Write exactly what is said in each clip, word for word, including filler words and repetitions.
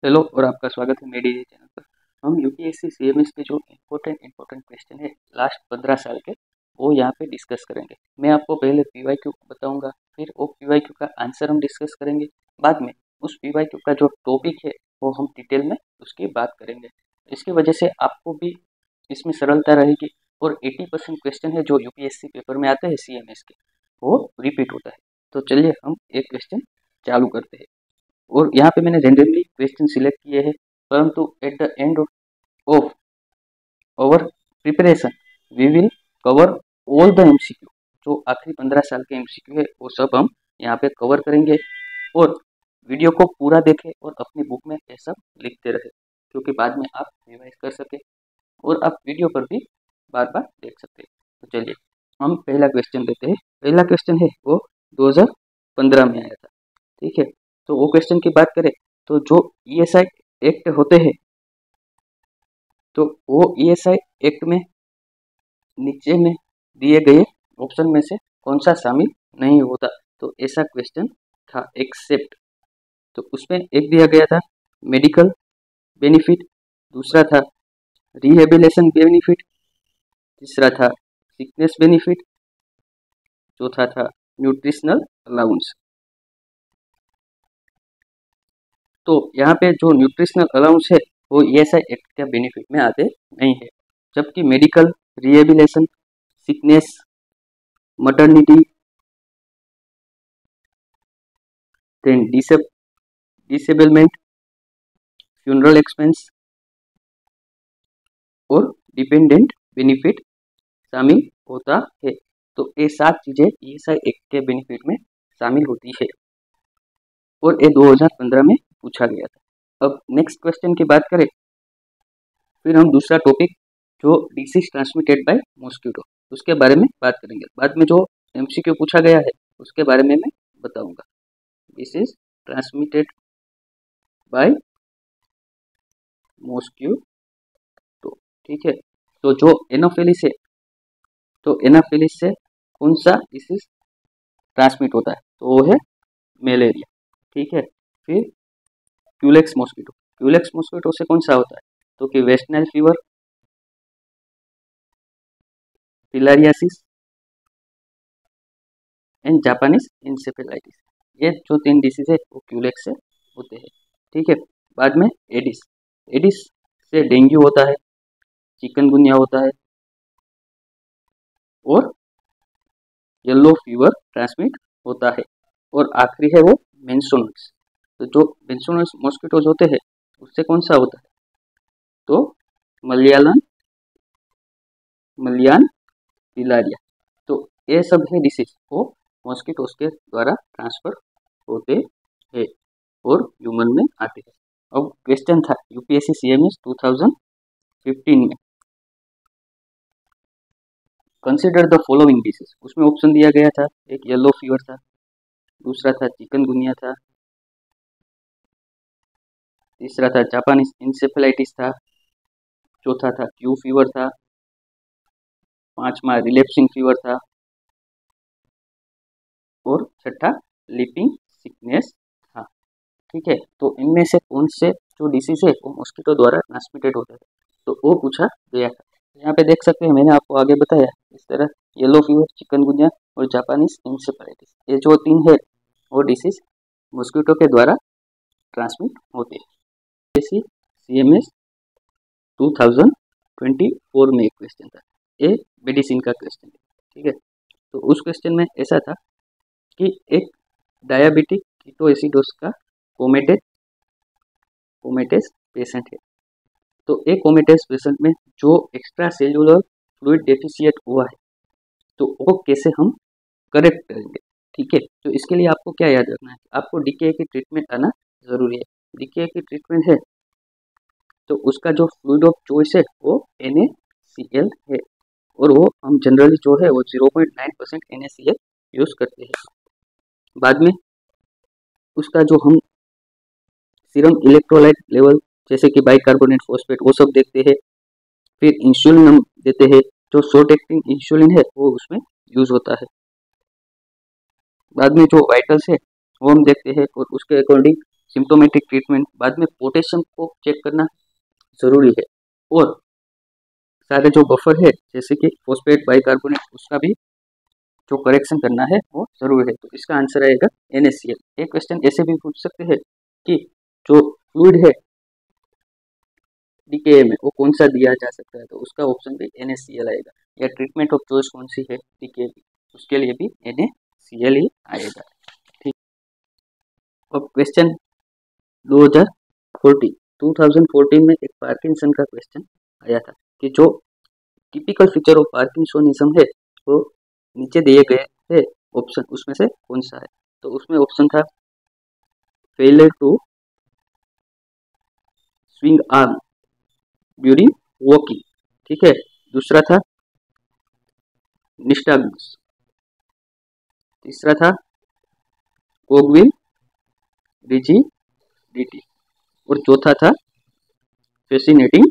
Hello और आपका स्वागत है मेरे चैनल पर। हम यूपीएससी सीएमएस के जो इम्पोर्टेंट इम्पोर्टेंट क्वेश्चन है लास्ट पंद्रह साल के वो यहाँ पे डिस्कस करेंगे। मैं आपको पहले पीवाईक्यू बताऊंगा, फिर वो पीवाईक्यू का आंसर हम डिस्कस करेंगे। बाद में उस पीवाईक्यू का जो टॉपिक है वो हम डिटेल में उसकी बात करेंगे। इसकी वजह से आपको भी इसमें सरलता रहेगी और अस्सी परसेंट क्वेश्चन है जो यूपीएससी पेपर में आते हैं सीएमएस के वो रिपीट होता है। तो चलिए हम एक क्वेश्चन चालू करते हैं। और यहाँ पे मैंने रेंडमली क्वेश्चन सिलेक्ट किए हैं, परंतु at the end of our preparation we will cover all the MCQ. जो आखिरी पंद्रह साल के एमसीक्यू है वो सब हम यहाँ पे कवर करेंगे। और वीडियो को पूरा देखें और अपनी बुक में ये सब लिखते रहे, क्योंकि बाद में आप रिवाइज कर सके और आप वीडियो पर भी बार बार देख सकते हैं। तो चलिए हम पहला क्वेश्चन लेते हैं। पहला क्वेश्चन है वो दो हज़ार पंद्रह में आया था, ठीक है। तो वो क्वेश्चन की बात करें तो जो ईएसआई एक्ट होते हैं तो वो ईएसआई एक्ट में नीचे में दिए गए ऑप्शन में से कौन सा शामिल नहीं होता। तो ऐसा क्वेश्चन था एक्सेप्ट। तो उसमें एक दिया गया था मेडिकल बेनिफिट, दूसरा था रिहेबिलिटेशन बेनिफिट, तीसरा था सिकनेस बेनिफिट, चौथा था न्यूट्रिशनल अलाउंस। तो यहाँ पे जो न्यूट्रिशनल अलाउंस है वो ईएसआई एक्ट के बेनिफिट में आते नहीं है, जबकि medical, rehabilitation, sickness, maternity, then disablement, funeral expense और डिपेंडेंट बेनिफिट शामिल होता है। तो ये सात चीज़ें ईएसआई एक्ट के बेनिफिट में शामिल होती है और ये दो हज़ार पंद्रह में पूछा गया था। अब नेक्स्ट क्वेश्चन की बात करें, फिर हम दूसरा टॉपिक जो डिसीज ट्रांसमिटेड बाय मॉस्किटो उसके बारे में बात करेंगे। बाद में जो एमसीक्यू पूछा गया है उसके बारे में मैं बताऊंगा। डिसीज ट्रांसमिटेड बाय मॉस्किटो, ठीक है। तो जो एनोफिलिस है, तो एनोफिलिस से कौन सा डिसीज ट्रांसमिट होता है तो वो है मलेरिया, ठीक है। फिर क्यूलेक्स मॉस्किटो, क्यूलेक्स मॉस्किटो से कौन सा होता है तो कि West Nile fever, filariasis and Japanese encephalitis. ये जो तीन डिसीज है वो क्यूलेक्स से होते हैं, ठीक है। बाद में एडिस, एडिस से डेंगू होता है, चिकनगुनिया होता है और येलो फीवर ट्रांसमिट होता है। और आखिरी है वो मेंसोनस। तो जो मेंसोनस मॉस्किटोज होते हैं उससे कौन सा होता है तो मलयालन मलयान फिलारिया। तो ये सब है डिसीज वो मॉस्किटोज के द्वारा ट्रांसफर होते हैं और ह्यूमन में आते हैं। अब क्वेश्चन था यूपीएससी सीएमएस दो हज़ार पंद्रह में, कंसिडर द फॉलोइंग डिसीज। उसमें ऑप्शन दिया गया था, एक येलो फीवर था, दूसरा था चिकनगुनिया था, तीसरा था जापानीज इंसेफेलाइटिस था, चौथा था क्यू फीवर था, पांचवा रिलैप्सिंग फीवर था और छठा लिपिंग सिकनेस था, ठीक है। तो इनमें से कौन से जो डिसीज है वो मॉस्किटो द्वारा ट्रांसमिटेड होता है तो वो पूछा गया था। यहाँ पे देख सकते हैं मैंने आपको आगे बताया इस तरह येलो फीवर, चिकनगुनिया और जापानीज इंसेफेलाइटिस, ये जो तीन है वो डिसीज मॉस्किटो के द्वारा ट्रांसमिट होते हैं। जैसे सीएमएस दो हज़ार चौबीस में एक क्वेश्चन था, ये मेडिसिन का क्वेश्चन है, ठीक है। तो उस क्वेश्चन में ऐसा था कि एक डायबिटिक कीटोएसिडोस का कोमेटेज कोमेटेज पेशेंट है। तो एक कोमेटेज पेशेंट में जो एक्स्ट्रा सेल्यूलर फ्लूइड डेफिशिएट हुआ है तो वो कैसे हम करेक्ट करेंगे, ठीक है। तो इसके लिए आपको क्या याद रखना है, आपको डीके की ट्रीटमेंट आना जरूरी है। डीके की ट्रीटमेंट है तो उसका जो फ्लूइड ऑफ चॉइस है वो एन ए सी एल है और वो हम जनरली जो है वो zero point nine percent N A C L use करते हैं। बाद में उसका जो हम सीरम इलेक्ट्रोलाइट लेवल जैसे कि बाइकार्बोनेट, फॉस्फेट वो सब देखते हैं। फिर इंसुलिन हम देते हैं, जो शॉर्ट एक्टिंग इंसुलिन है वो उसमें यूज़ होता है। बाद में जो वाइटल्स है वो हम देखते हैं और उसके अकॉर्डिंग सिम्टोमेटिक ट्रीटमेंट, बाद में पोटेशियम को चेक करना ज़रूरी है, और सारे जो बफर है जैसे कि फॉस्फेट बाइकार्बोनेट उसका भी जो करेक्शन करना है वो ज़रूरी है। तो इसका आंसर आएगा एन ए सी एल। एक क्वेश्चन ऐसे भी पूछ सकते हैं कि जो फ्लूइड है डीकेए में वो कौन सा दिया जा सकता है, तो उसका ऑप्शन भी एन ए सी एल आएगा। या ट्रीटमेंट ऑफ चॉइस कौन सी है डीकेए की, उसके लिए भी एन ए सी एल ही आएगा। ठीक। अब क्वेश्चन दो हज़ार चौदह में एक पार्किंसन का क्वेश्चन आया था कि जो टिपिकल फीचर ऑफ पार्किंसोनिज्म है वो नीचे दिए गए है ऑप्शन, उसमें से कौन सा है। तो उसमें ऑप्शन था failure to swing arm during walking, ठीक है। दूसरा था निस्टाग्मस, तीसरा था कोगविल रिजिडिटी, और चौथा था फैसिनेटिंग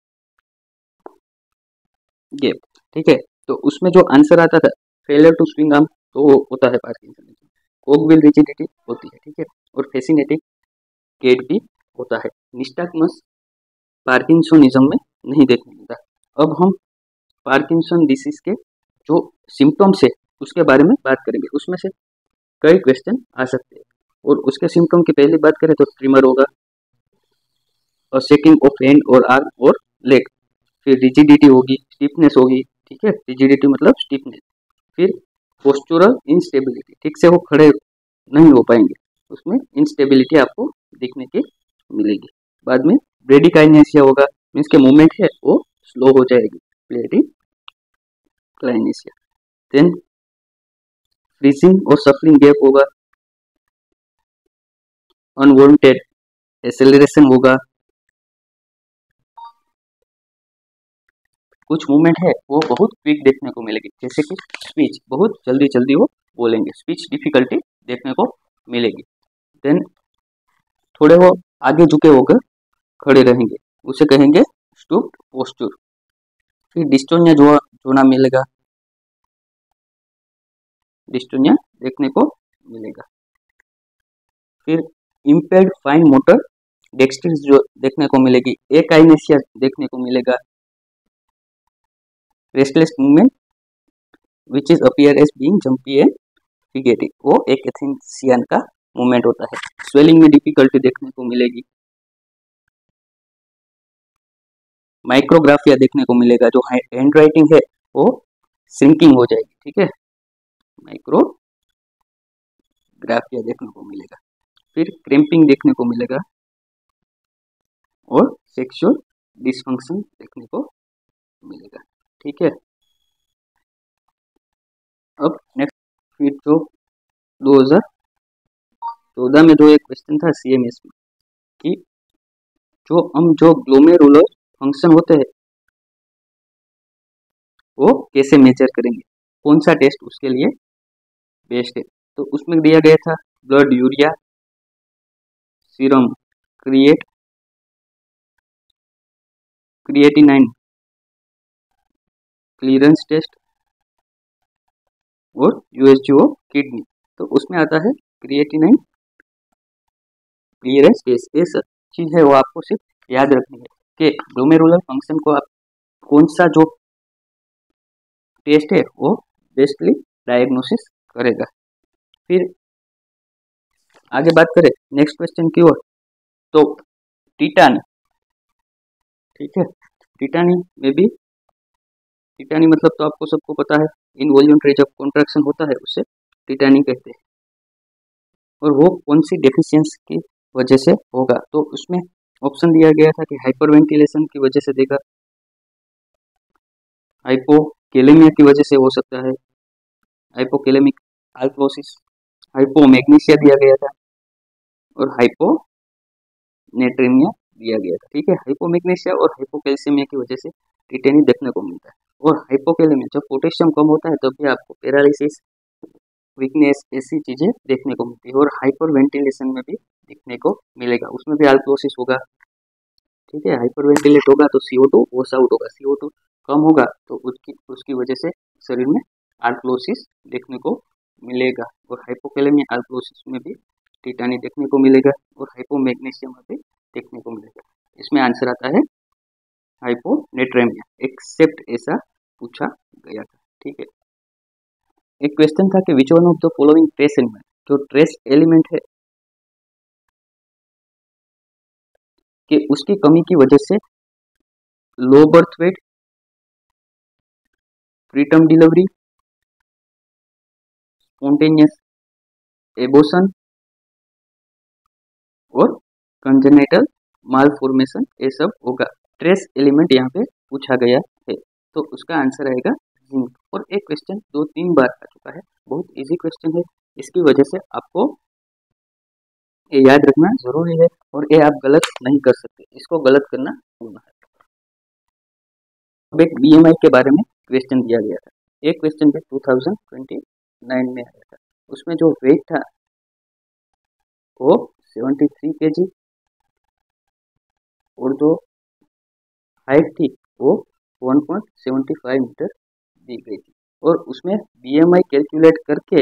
गैप, ठीक है। तो उसमें जो आंसर आता था फेलियर टू स्विंग आर्म तो वो होता है पार्किंसनिज्म, कोगविल रिजिडिटी होती है, ठीक है, और फैसिनेटिंग गैप भी होता है। निस्टाग्मस पार्किंसोनिज्म में नहीं देखने मिलता। अब हम पार्किंसन डिसीज के जो सिम्टम्स है उसके बारे में बात करेंगे, उसमें से कई क्वेश्चन आ सकते हैं। और उसके सिम्टम की पहली बात करें तो ट्रिमर होगा, और शेकिंग ऑफ हैंड और आर्म और लेग, फिर रिजिडिटी होगी, स्टिफनेस होगी, ठीक है, रिजिडिटी मतलब स्टिफनेस, फिर पोस्चुरल इंस्टेबिलिटी, ठीक से वो खड़े नहीं हो पाएंगे, उसमें इंस्टेबिलिटी आपको देखने की मिलेगी। बाद में ब्रेडिकाइनेसिया होगा, मीन्स के मूवमेंट है वो स्लो हो जाएगी, ब्रेडिकाइनेसिया। देन फ्रीजिंग और सफलिंग गैप होगा, अनवांटेड एक्सेलरेशन होगा, कुछ मूवमेंट है वो बहुत क्विक देखने को मिलेगी, जैसे कि स्पीच बहुत जल्दी जल्दी वो बोलेंगे, स्पीच डिफिकल्टी देखने को मिलेगी। देन थोड़े वो आगे झुके होकर खड़े रहेंगे, उसे कहेंगे स्टूप्ड पोस्चर। फिर डिस्टोनिया जो जोना मिलेगा, डिस्टोनिया देखने को मिलेगा। फिर इम्पेयर्ड फाइन मोटर डेक्सट्रिस जो देखने को मिलेगी, एकाइनेसिया देखने को मिलेगा, restless movement which is appear as being jumpy and fidgety, वो एक एथेंसियन का मूवमेंट होता है। स्वेलिंग में डिफिकल्टी देखने को मिलेगी, माइक्रोग्राफिया देखने को मिलेगा, जो हैंड राइटिंग है वो श्रिंकिंग हो जाएगी, ठीक है, माइक्रोग्राफिया देखने को मिलेगा। फिर क्रैम्पिंग देखने को मिलेगा, और सेक्सुअल डिसफंक्शन देखने को मिलेगा, ठीक है। अब नेक्स्ट फिर जो दो हज़ार चौदह में जो एक क्वेश्चन था सीएमएस में कि जो हम जो ग्लोमेरुलर फंक्शन होते हैं वो कैसे मेजर करेंगे, कौन सा टेस्ट उसके लिए बेस्ट है। तो उसमें दिया गया था blood urea, serum create creatinine clearance test, और यूएसजीओ किडनी। तो उसमें आता है क्रिएटिनाइन क्लियरेंस टेस्ट। ये सब चीज़ है वो आपको सिर्फ याद रखनी है कि ग्लोमेरुलर फंक्शन को आप कौन सा जो टेस्ट है वो बेस्टली डायग्नोसिस करेगा। फिर आगे बात करें नेक्स्ट क्वेश्चन की ओर, तो टीटानी, ठीक है, टीटानी में भी, टीटानी मतलब तो आपको सबको पता है, इनवॉल्यूंटरी जब कॉन्ट्रैक्शन होता है उसे टीटानी कहते हैं, और वो कौन सी डेफिशिएंसी की वजह से होगा। तो उसमें ऑप्शन दिया गया था कि हाइपरवेंटिलेशन की वजह से देगा, हाइपोकेलेमिया की वजह से हो सकता है, हाइपोकेलेमिक अल्कोसिस, हाइपोमैग्नीसिया दिया गया था, और हाइपोनेट्रेमिया दिया गया था, ठीक है। हाइपोमैग्नीसिया और हाइपोकैल्सीमिया की वजह से टीटानी देखने को मिलता है, और हाइपोकेलेमिया जब पोटेशियम कम होता है तब भी आपको पैरालिसिस, वीकनेस, ऐसी चीज़ें देखने को मिलती है। और हाइपर वेंटिलेशन में भी देखने को मिलेगा, उसमें भी अल्कोसिस होगा, ठीक है। हाइपर वेंटिलेट होगा तो C O two wash out होगा, सी ओ टू कम होगा तो उसकी उसकी वजह से शरीर में अल्कोसिस देखने को मिलेगा, और हाइपोकेलेमिया अल्कोसिस में भी टिटानी देखने को मिलेगा और हाइपोमैग्नीशियम भी देखने को मिलेगा। इसमें आंसर आता है हाइपोनेट्रेमिया, एक्सेप्ट ऐसा पूछा गया था। ठीक है, एक क्वेश्चन था कि which one of the following trace element, जो ट्रेस एलिमेंट है कि उसकी कमी की वजह से low birth weight, preterm delivery, spontaneous abortion और कंजेनिटल मालफॉर्मेशन, ये सब होगा। ट्रेस एलिमेंट यहाँ पे पूछा गया है, तो उसका आंसर आएगा जिंक। और एक क्वेश्चन दो तीन बार आ चुका है, बहुत इजी क्वेश्चन है, इसकी वजह से आपको ये याद रखना जरूरी है और ये आप गलत नहीं कर सकते, इसको गलत करना होना है। अब एक बीएमआई के बारे में क्वेश्चन दिया गया था, एक क्वेश्चन पे टू थाउजेंड ट्वेंटी नाइन में आया था। उसमें जो वेट था वो सेवेंटी थ्री केजी और जो हाइट थी वो one point seven five metre दी गई थी। और उसमें बीएमआई कैलकुलेट करके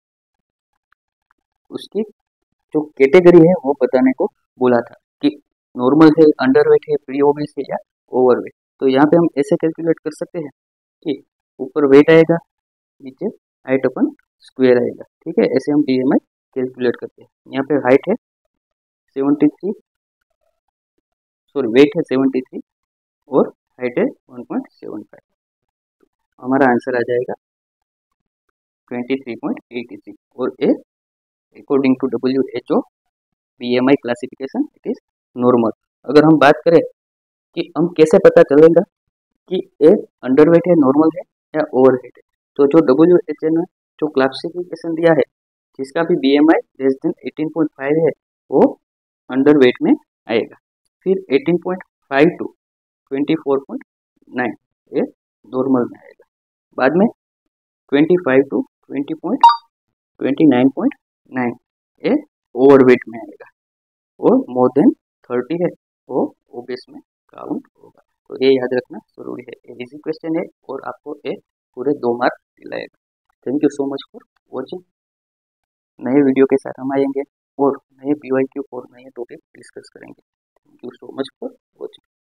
उसकी जो कैटेगरी है वो बताने को बोला था कि नॉर्मल है, अंडरवेट है, प्री ओबेस है या ओवरवेट। तो यहाँ पे हम ऐसे कैलकुलेट कर सकते हैं कि ऊपर वेट आएगा, नीचे हाइट अपन स्क्वायर आएगा। ठीक है, ऐसे हम बीएमआई कैलकुलेट करते हैं। यहाँ पे हाइट है सेवेंटी थ्री, सॉरी वेट है सेवेंटी थ्री और हाइट है वन पॉइंट सेवन फाइव, हमारा आंसर आ जाएगा twenty three point eight six. और a according to W H O BMI classification it is normal. अगर हम बात करें कि हम कैसे पता चलेगा कि ए अंडरवेट है, नॉर्मल है या ओवरवेट है, तो जो डब्ल्यू एच ने जो क्लासिफिकेशन दिया है जिसका भी BMI less than eighteen point five है वो अंडरवेट में आएगा। फिर eighteen point five to twenty four point nine ये नॉर्मल में आएगा। बाद में twenty five to twenty point twenty nine point nine ये ओवरवेट में आएगा। और मोर देन थर्टी है वो ओबेस में काउंट होगा। तो ये याद रखना जरूरी है, ये इजी क्वेश्चन है और आपको ये पूरे दो मार्क दिलाएगा। Thank you so much for watching. नए वीडियो के साथ हम आएंगे और नए पीवाईक्यू और नए टॉपिक डिस्कस करेंगे। Thank you so much for watching.